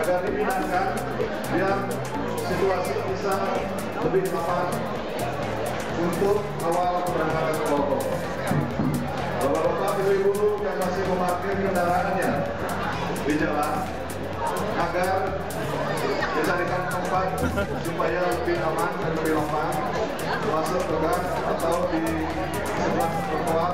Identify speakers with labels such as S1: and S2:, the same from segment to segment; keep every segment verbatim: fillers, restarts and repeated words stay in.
S1: agar dipindahkan biar situasi bisa lebih aman untuk awal keberangkatan kelompok. Bapak-bapak, ibu-ibu yang masih memarkir kendaraannya di jalan agar dicarikan tempat supaya lebih aman dan lebih lapang masuk ke gang atau di sebelah trotoar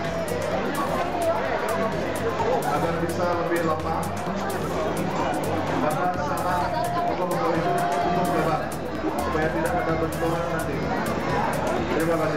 S1: agar bisa lebih lapang karena sana ogoh-ogoh itu cukup lebar supaya tidak ada benturan nanti. Terima kasih.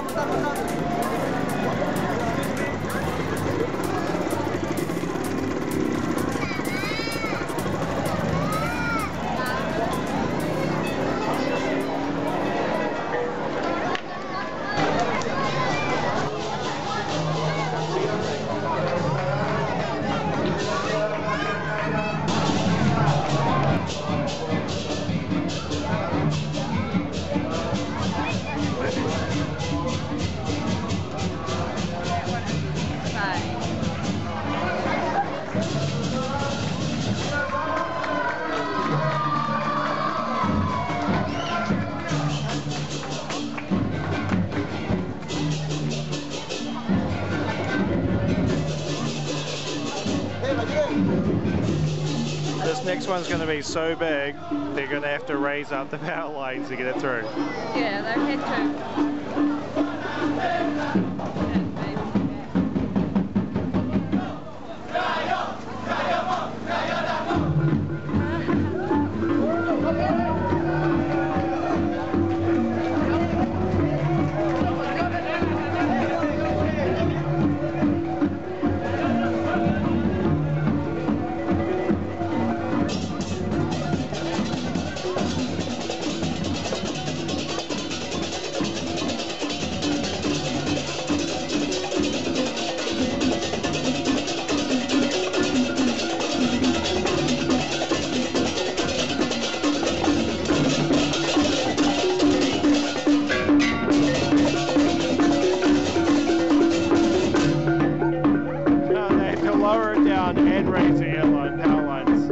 S2: This next one's going to be so big, they're going to have to raise up the power lines to get it through.
S3: Yeah, they had to.
S2: And raise the airline power lines.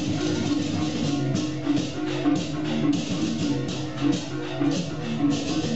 S1: Thank you.